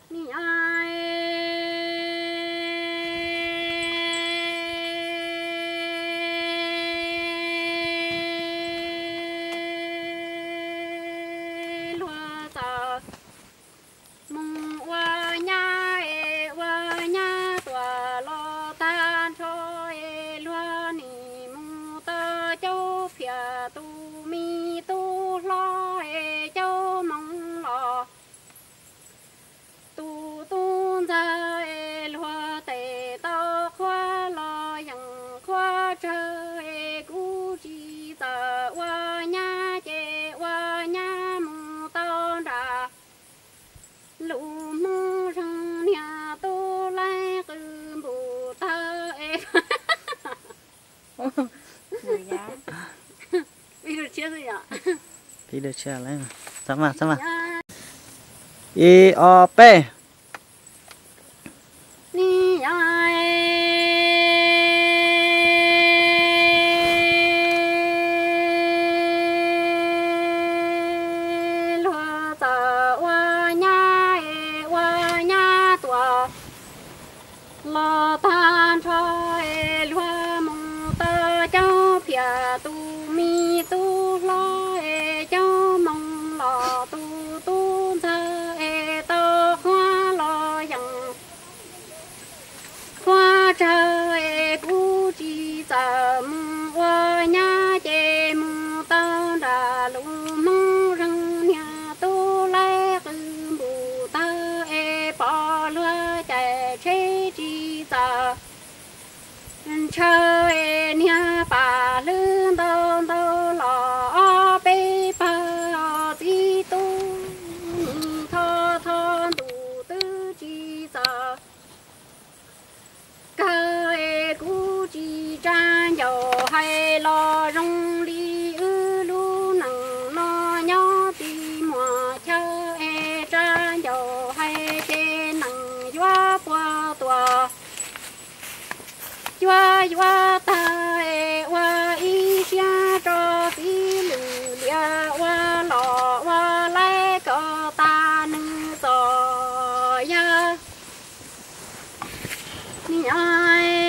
ni ai loa ta mong qua nhà tua lo tan cho loa ni mong ta châu phía tu mi tu lo châu mong lo tu tu ra loa tề tao khoa lo yang khoa trời cú chi ta qua nhà mong tao ra lũ mơ răng nhà tu lai từ bù ta em video chưa rồi ạ video chưa lấy mà sama i o p ni ai loa ta qua nhà tua lo tan cho loa mong ta cháu phía tu mi tu lo cháu mong lo tu ra tao hoa lo yang hoa trời cú chi tầm qua nhà chê mong tao đã lũ mong răng nhà tu lai từ bù ta bỏ lúa chạy chế chi ta trời nhà bà lương đâu đâu lọ bê bà tí tu thọ đủ tư chi ta cái cú chi trang dầu hay lo rong đi lu nằng lo nhỏ đi mùa chơi trang dầu hay trên nằng gió qua tua gió ta qua y xa cho tí lử lia qua lọ qua lấy cờ ta nâng giò ya ni ai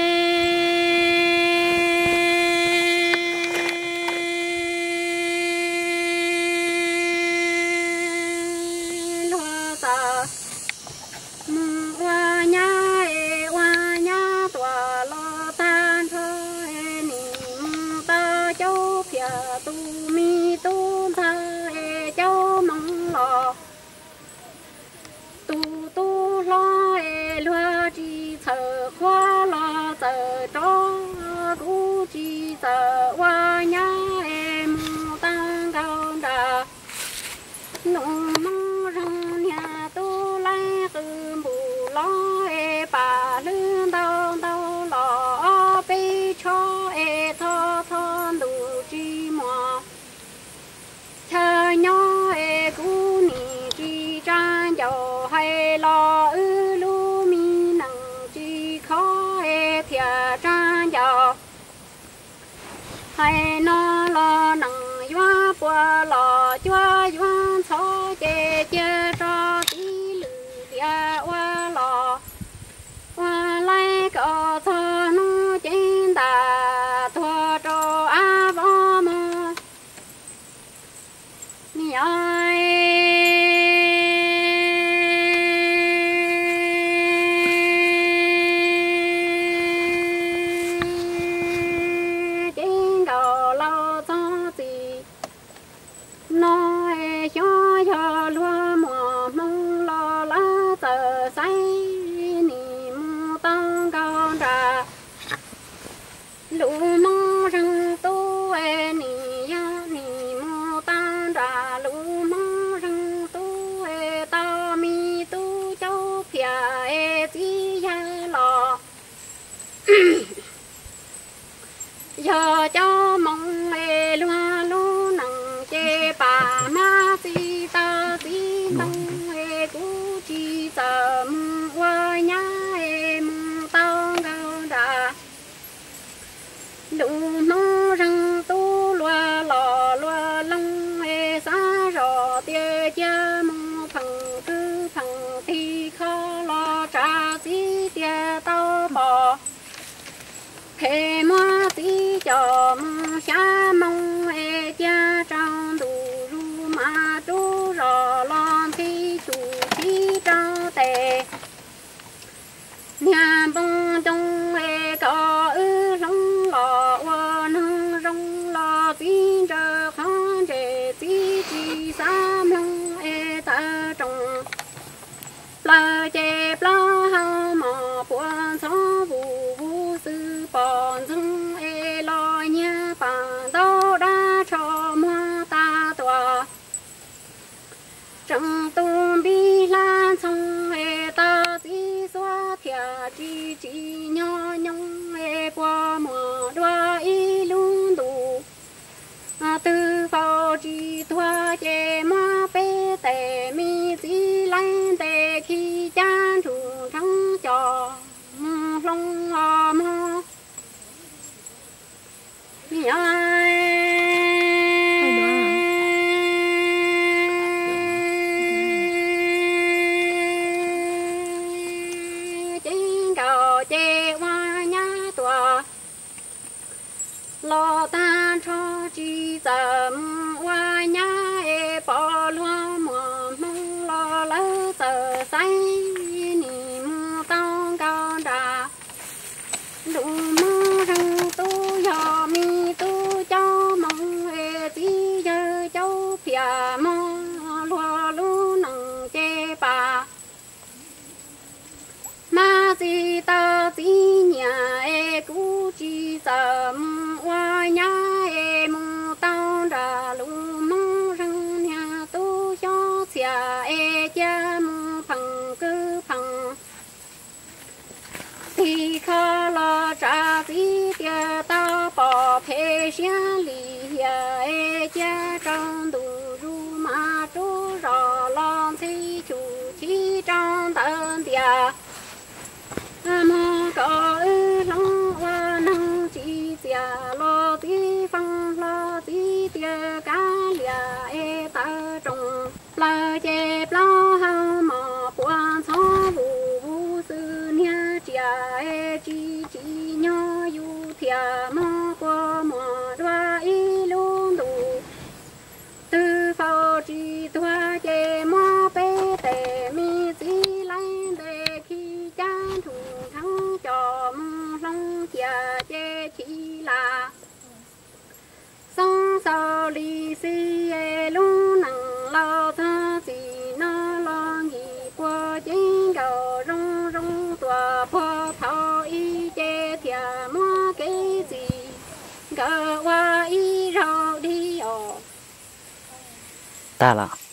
loa ta mong qua nhà tua lo tan thôi ni mong ta châu phía tu mi tu tha châu mong lo tu lo loa chi thở khoa lo thở cho cú chi thở qua nhà em tăng cao đà nông mong rong nhà tu lai từ bù lo bà lương đâu đâu lo bê cho thọ đủ chi mò chờ nhỏ cú nì chi trang dầu hay lo lu mi nằng chi khó thìa trang dầu hay nó lo nằng gió bùa lo chúa gió cho chê chê cho tí lử lia qua lo qua lấy cọ thơ nó trên ta thua cho á bó mơ ni ai trên cầu lâu cho gì nói cho lúa mùa mong lo lá tờ say niềm tăng cao ra lũ mong răng tu nì mô tăng ra lũ mong răng tu tao mi tu châu phía chi ya lo giờ cho mong loa lu nằng chê bà ma ti ta ti nông cú chi tầm qua nhà em tao gao đà lũ nó răng tu loa lò loa lông xa rò tia cha mong phần cứ phần thi khó lo trả gì tiền tao bỏ thế mà tí cho xa mong e cha trong đủ ru mà chú rõ lon thì chủ thì trong tệ nhà bông trong e có ư rong lò qua nâng rong lò tin chờ kháng trẻ tí chỉ xa mong e ta trong la chè la hao mà buồn gió vụ vụ sư bọn dưng e lo nhá bàn đâu đã cho mua ta tòa trong tung bi lan sông e ta chỉ xóa thia chỉ nhỏ nhung e qua mùa đoa y lung đủ từ vào chỉ thoa chè ma bê tè mi chỉ lan tè khi chan chủ thắng trò long mò trên cầu chè hoa nhá tòa lo ta cho chi dầm hoa nhá e bỏ lo mò mong lo lỡ tờ say nì mù tao cao đà đủ mơ răng tu yo mi tu cho mong e tí giờ cháu pia mò lo lu nằng chê bà ma gì ta tí nhà e cú chi dầm hoa nhá e mù tao đà lu mong răng nhà tu cho xia e cha mù phẳng cứ phẳng thì khó lo trả gì tia ta bỏ phê xia lì e cha trong đủ ru mà chú rõ lon thì chủ chi trong tân tia mà có ư long hoa năng chi tia lo tí phong lo tí tia cá lia e ta trong la chè lo hao mà buồn gió vụ vụ sư nia chia e chi nhỏ yu thia mò qua mò đoa y lung đủ từ phao chi thoa chè mò bê tè mi chỉ lấy tè khi chan thủ thắng cho long chia chè chi là song sao li si e lung nằng lao tha gì nó lo gì qua trên cầu rong rong tòa phò thao y chè thia mua cái gì gà qua y rau đi ta là